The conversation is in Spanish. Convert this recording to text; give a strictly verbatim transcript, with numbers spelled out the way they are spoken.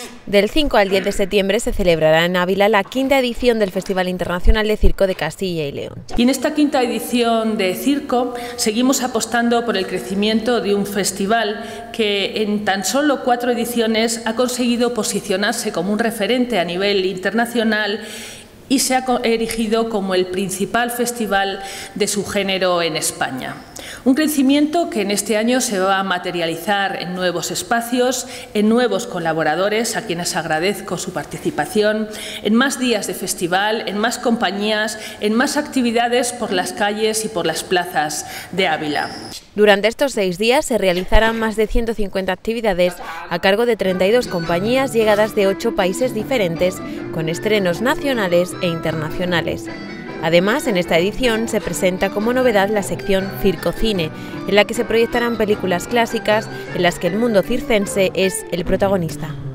Del cinco al diez de septiembre se celebrará en Ávila la quinta edición del Festival Internacional de Circo de Castilla y León. Y en esta quinta edición de Circo seguimos apostando por el crecimiento de un festival que en tan solo cuatro ediciones ha conseguido posicionarse como un referente a nivel internacional y se ha erigido como el principal festival de su género en España. Un crecimiento que en este año se va a materializar en nuevos espacios, en nuevos colaboradores, a quienes agradezco su participación, en más días de festival, en más compañías, en más actividades por las calles y por las plazas de Ávila. Durante estos seis días se realizarán más de ciento cincuenta actividades a cargo de treinta y dos compañías llegadas de ocho países diferentes, con estrenos nacionales e internacionales. Además, en esta edición se presenta como novedad la sección Circo-Cine, en la que se proyectarán películas clásicas en las que el mundo circense es el protagonista.